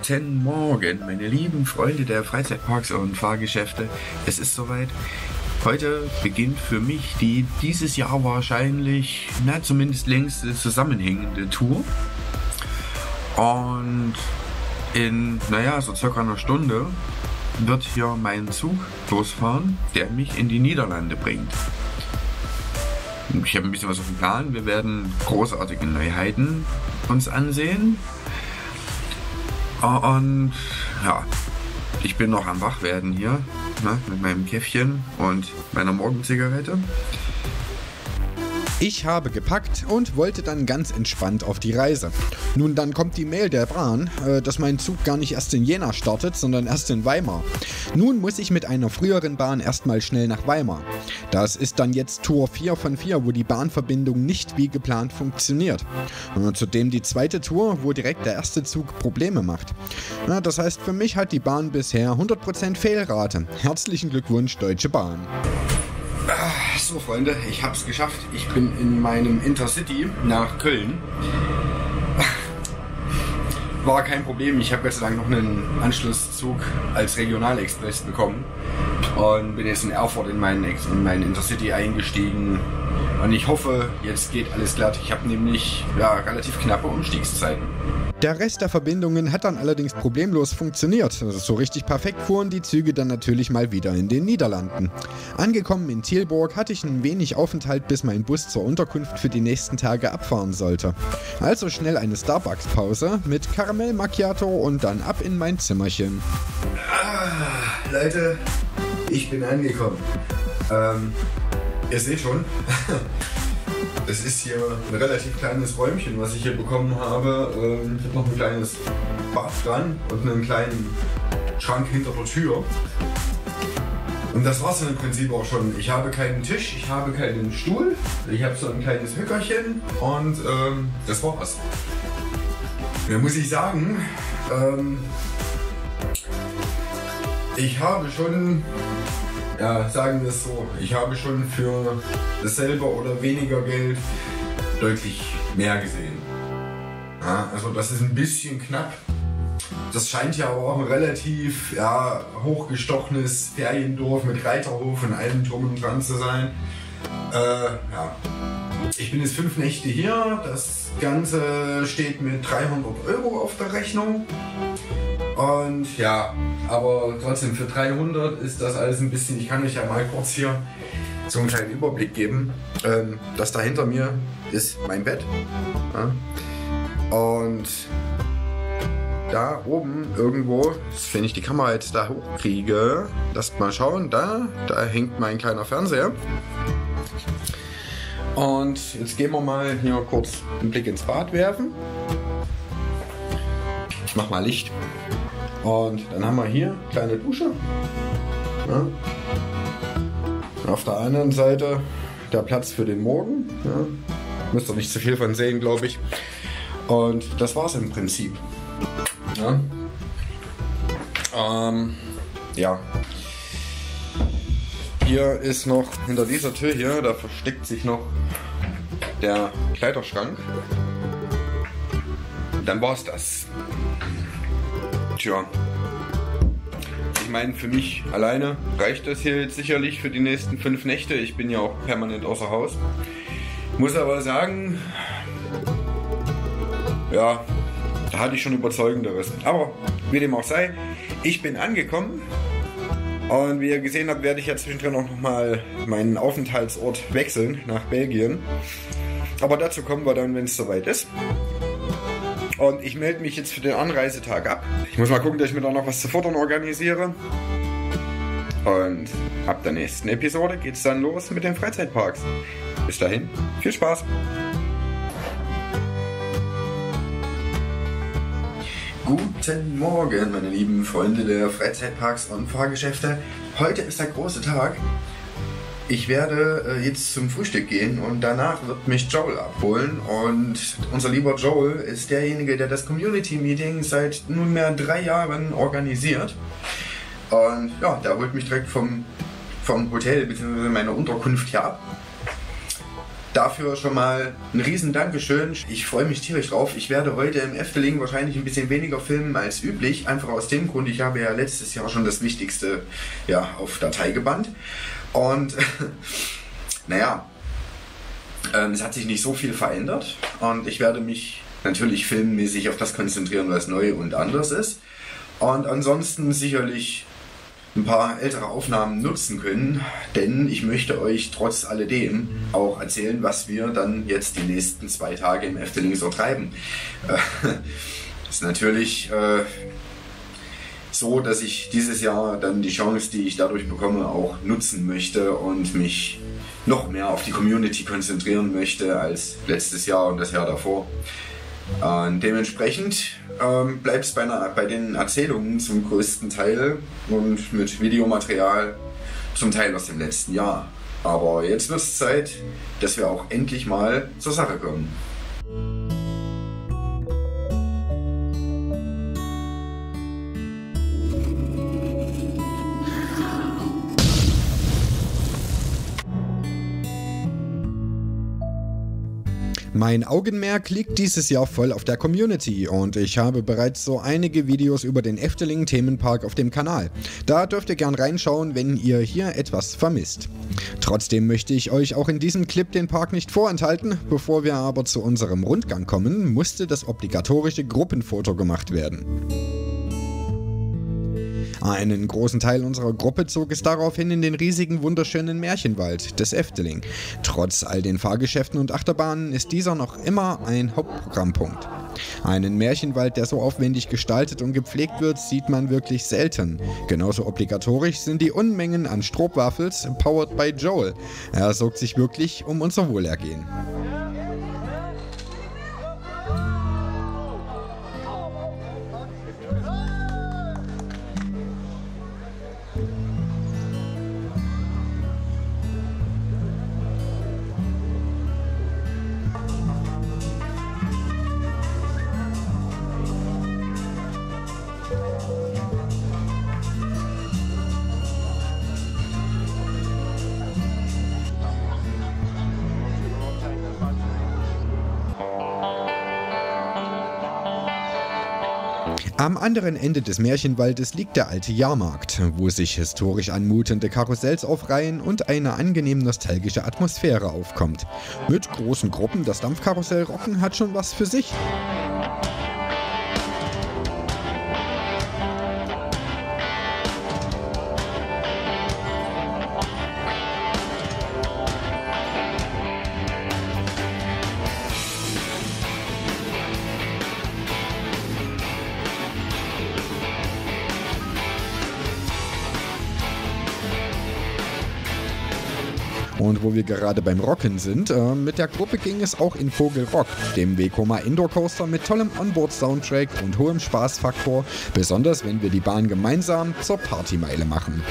Guten Morgen, meine lieben Freunde der Freizeitparks und Fahrgeschäfte. Es ist soweit. Heute beginnt für mich die dieses Jahr wahrscheinlich, zumindest längste zusammenhängende Tour. Und in, so circa einer Stunde wird hier mein Zug losfahren, der mich in die Niederlande bringt. Ich habe ein bisschen was auf dem Plan. Wir werden großartige Neuheiten uns ansehen. Und ja, ich bin noch am Wachwerden hier, mit meinem Käffchen und meiner Morgenzigarette. Ich habe gepackt und wollte dann ganz entspannt auf die Reise. Nun, dann kommt die Mail der Bahn, dass mein Zug gar nicht erst in Jena startet, sondern erst in Weimar. Nun muss ich mit einer früheren Bahn erstmal schnell nach Weimar. Das ist dann jetzt Tour 4 von 4, wo die Bahnverbindung nicht wie geplant funktioniert. Zudem die zweite Tour, wo direkt der erste Zug Probleme macht. Das heißt, für mich hat die Bahn bisher 100% Fehlrate. Herzlichen Glückwunsch, Deutsche Bahn. So Freunde, ich hab's geschafft. Ich bin in meinem Intercity nach Köln. War kein Problem, ich habe Gott sei Dank noch einen Anschlusszug als Regionalexpress bekommen und bin jetzt in Erfurt in meinen Intercity eingestiegen. Und ich hoffe, jetzt geht alles glatt. Ich habe nämlich relativ knappe Umstiegszeiten. Der Rest der Verbindungen hat dann allerdings problemlos funktioniert. So richtig perfekt fuhren die Züge dann natürlich mal wieder in den Niederlanden. Angekommen in Tilburg hatte ich ein wenig Aufenthalt, bis mein Bus zur Unterkunft für die nächsten Tage abfahren sollte. Also schnell eine Starbucks-Pause mit Karamell Macchiato und dann ab in mein Zimmerchen. Leute, ich bin angekommen. Ihr seht schon, es ist hier ein relativ kleines Räumchen, was ich hier bekommen habe. Ich habe noch ein kleines Bad dran und einen kleinen Schrank hinter der Tür. Und das war es dann im Prinzip auch schon. Ich habe keinen Tisch, ich habe keinen Stuhl, ich habe so ein kleines Hückerchen und das war's. Da muss ich sagen, ich habe schon... sagen wir es so, ich habe schon für dasselbe oder weniger Geld deutlich mehr gesehen. Also das ist ein bisschen knapp. Das scheint ja aber auch ein relativ hochgestochenes Feriendorf mit Reiterhof und allem drum und dran zu sein. Ich bin jetzt 5 Nächte hier, das Ganze steht mit 300 € auf der Rechnung. Und aber trotzdem für 300 ist das alles ein bisschen, ich kann euch ja mal kurz hier so einen kleinen Überblick geben. Das da hinter mir ist mein Bett. Und da oben irgendwo, wenn ich die Kamera jetzt da hochkriege, lasst mal schauen, da hängt mein kleiner Fernseher. Und jetzt gehen wir mal hier kurz einen Blick ins Bad werfen. Ich mach mal Licht. Und dann haben wir hier eine kleine Dusche. Auf der anderen Seite der Platz für den Morgen. Müsst ihr nicht zu viel von sehen, glaube ich. Und das war's im Prinzip. Hier ist noch, hinter dieser Tür hier, da versteckt sich noch der Kleiderschrank. Dann war's das. Tja, ich meine, für mich alleine reicht das hier jetzt sicherlich für die nächsten 5 Nächte. Ich bin ja auch permanent außer Haus. Muss aber sagen, da hatte ich schon Überzeugenderes. Aber wie dem auch sei, ich bin angekommen. Und wie ihr gesehen habt, werde ich ja zwischendrin auch nochmal meinen Aufenthaltsort wechseln nach Belgien. Aber dazu kommen wir dann, wenn es soweit ist. Und ich melde mich jetzt für den Anreisetag ab. Ich muss mal gucken, dass ich mir da noch was zu futtern organisiere. Und ab der nächsten Episode geht's dann los mit den Freizeitparks. Bis dahin, viel Spaß! Guten Morgen, meine lieben Freunde der Freizeitparks und Fahrgeschäfte. Heute ist der große Tag. Ich werde jetzt zum Frühstück gehen und danach wird mich Joel abholen. Und unser lieber Joel ist derjenige, der das Community-Meeting seit nunmehr 3 Jahren organisiert. Und der holt mich direkt vom Hotel bzw. meiner Unterkunft hier ab. dafür schon mal ein riesen Dankeschön. Ich freue mich tierisch drauf. Ich werde heute im Efteling wahrscheinlich ein bisschen weniger filmen als üblich. Einfach aus dem Grund, ich habe ja letztes Jahr schon das Wichtigste auf Datei gebannt. Und naja, es hat sich nicht so viel verändert. Und ich werde mich natürlich filmmäßig auf das konzentrieren, was neu und anders ist. Und ansonsten sicherlich ein paar ältere Aufnahmen nutzen können, denn ich möchte euch trotz alledem auch erzählen, was wir dann jetzt die nächsten 2 Tage im Efteling so treiben. Ist natürlich so, dass ich dieses Jahr dann die Chance, die ich dadurch bekomme, auch nutzen möchte und mich noch mehr auf die Community konzentrieren möchte als letztes Jahr und das Jahr davor. Dementsprechend bleibt es bei den Erzählungen zum größten Teil und mit Videomaterial zum Teil aus dem letzten Jahr. Aber jetzt wird es Zeit, dass wir auch endlich mal zur Sache kommen. Mein Augenmerk liegt dieses Jahr voll auf der Community und ich habe bereits so einige Videos über den Efteling Themenpark auf dem Kanal. Da dürft ihr gern reinschauen, wenn ihr hier etwas vermisst. Trotzdem möchte ich euch auch in diesem Clip den Park nicht vorenthalten. Bevor wir aber zu unserem Rundgang kommen, musste das obligatorische Gruppenfoto gemacht werden. Einen großen Teil unserer Gruppe zog es daraufhin in den riesigen, wunderschönen Märchenwald des Efteling. Trotz all den Fahrgeschäften und Achterbahnen ist dieser noch immer ein Hauptprogrammpunkt. Einen Märchenwald, der so aufwendig gestaltet und gepflegt wird, sieht man wirklich selten. Genauso obligatorisch sind die Unmengen an Stroopwafels, powered by Joel. Er sorgt sich wirklich um unser Wohlergehen. Am anderen Ende des Märchenwaldes liegt der alte Jahrmarkt, wo sich historisch anmutende Karussells aufreihen und eine angenehm nostalgische Atmosphäre aufkommt. Mit großen Gruppen das Dampfkarussell rocken hat schon was für sich. Und wo wir gerade beim Rocken sind, mit der Gruppe ging es auch in Vogelrock, dem Vekoma Indoor Coaster mit tollem Onboard-Soundtrack und hohem Spaßfaktor, besonders wenn wir die Bahn gemeinsam zur Partymeile machen.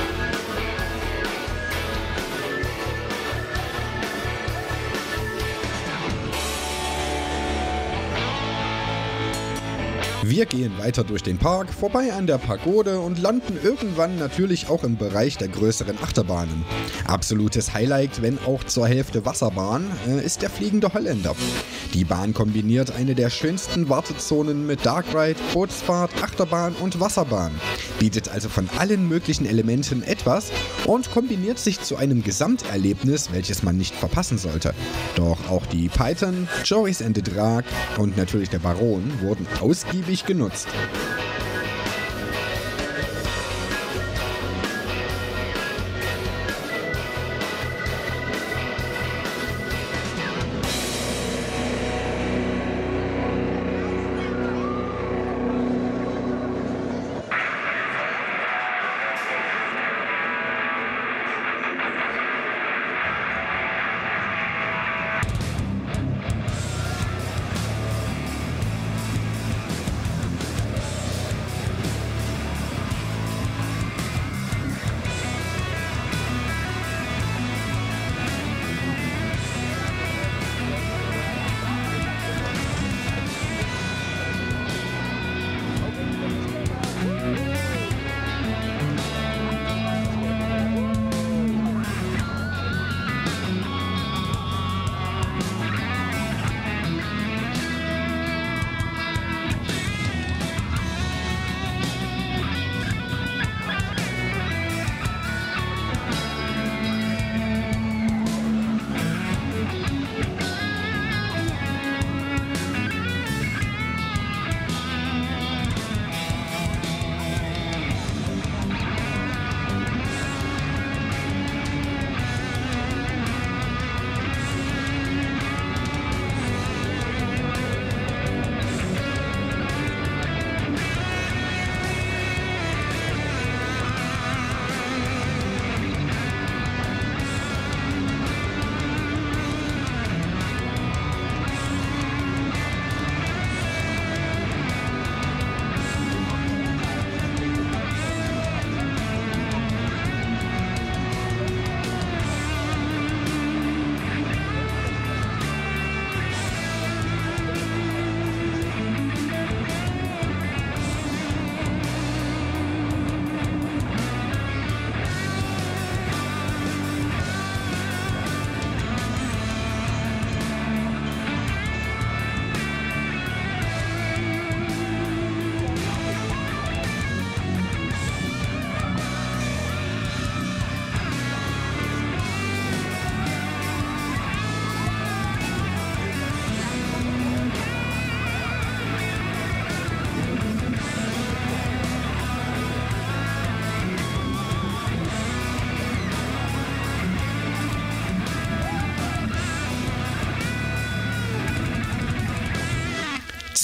Wir gehen weiter durch den Park, vorbei an der Pagode und landen irgendwann natürlich auch im Bereich der größeren Achterbahnen. Absolutes Highlight, wenn auch zur Hälfte Wasserbahn, ist der Fliegende Holländer. Die Bahn kombiniert eine der schönsten Wartezonen mit Dark Ride, Bootsfahrt, Achterbahn und Wasserbahn. Bietet also von allen möglichen Elementen etwas und kombiniert sich zu einem Gesamterlebnis, welches man nicht verpassen sollte. Doch auch die Python, Joris and the Draak und natürlich der Baron wurden ausgiebig genutzt.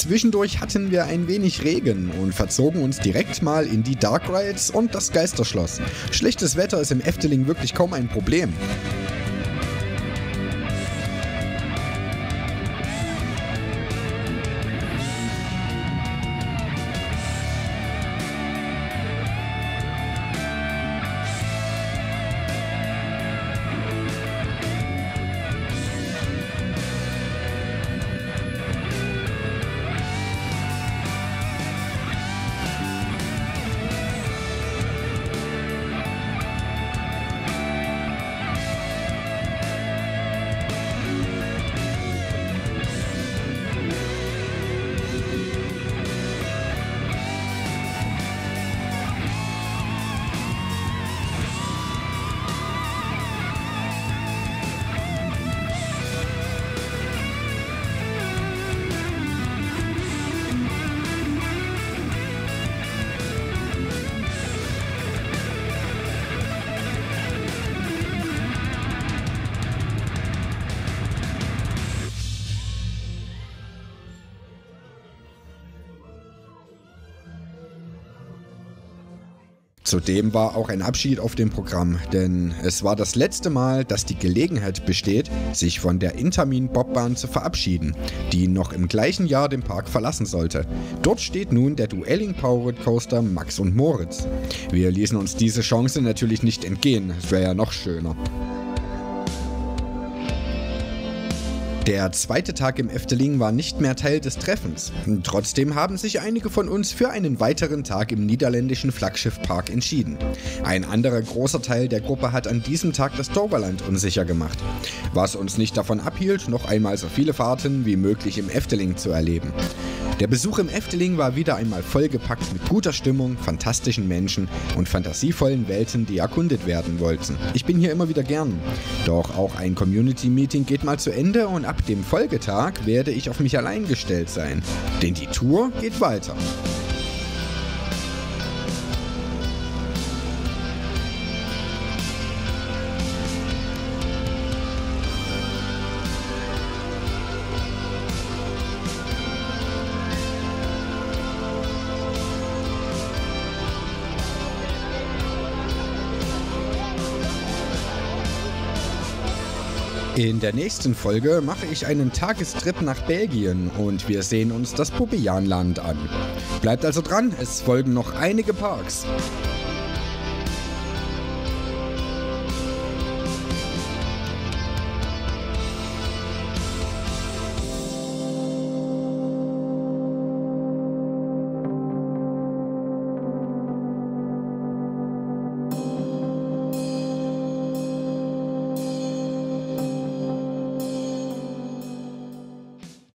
Zwischendurch hatten wir ein wenig Regen und verzogen uns direkt mal in die Dark Rides und das Geisterschloss. Schlechtes Wetter ist im Efteling wirklich kaum ein Problem. Zudem war auch ein Abschied auf dem Programm, denn es war das letzte Mal, dass die Gelegenheit besteht, sich von der Intamin-Bobbahn zu verabschieden, die noch im gleichen Jahr den Park verlassen sollte. Dort steht nun der Dueling Powered Coaster Max und Moritz. Wir ließen uns diese Chance natürlich nicht entgehen, es wäre ja noch schöner. Der zweite Tag im Efteling war nicht mehr Teil des Treffens. Trotzdem haben sich einige von uns für einen weiteren Tag im niederländischen Flaggschiffpark entschieden. Ein anderer großer Teil der Gruppe hat an diesem Tag das Toverland unsicher gemacht, was uns nicht davon abhielt, noch einmal so viele Fahrten wie möglich im Efteling zu erleben. Der Besuch im Efteling war wieder einmal vollgepackt mit guter Stimmung, fantastischen Menschen und fantasievollen Welten, die erkundet werden wollten. Ich bin hier immer wieder gern. Doch auch ein Community-Meeting geht mal zu Ende und ab dem Folgetag werde ich auf mich allein gestellt sein. Denn die Tour geht weiter. In der nächsten Folge mache ich einen Tagestrip nach Belgien und wir sehen uns das Pupianland an. Bleibt also dran, es folgen noch einige Parks.